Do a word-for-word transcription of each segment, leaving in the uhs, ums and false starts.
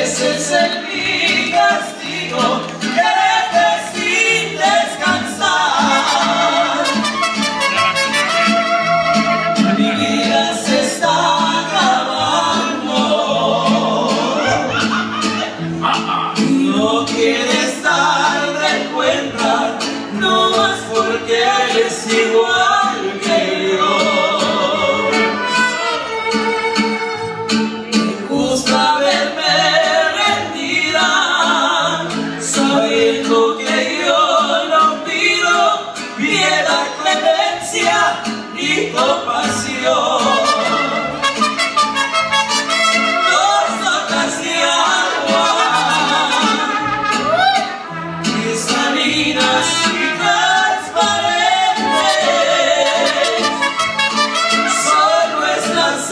ese es el mi castigo, quererte sin descansar. Mi vida se está acabando, no quieres dar de cuenta, no más porque eres igual que yo. Me gusta verme rendida, sabiendo que yo no pido piedad, clemencia ni compasión. Dos gotas de agua cristalinas y transparentes son nuestras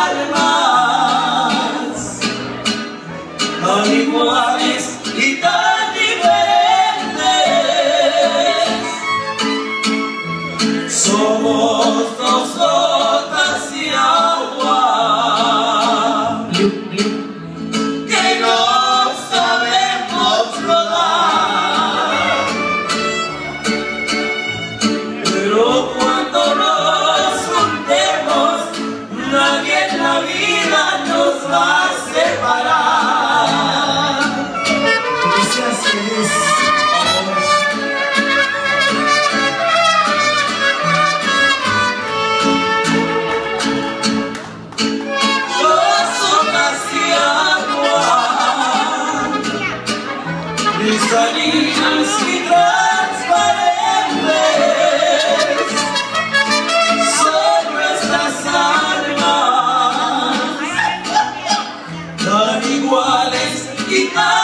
almas, tan iguales y tan diferentes. Somos dos gotas de agua que no sabemos rodar, pero cuando nos juntemos, nadie en la vida nos va a separar. Gracias, feliz. Dos gotas de agua cristalinas y transparentes son nuestras almas, tan iguales y tan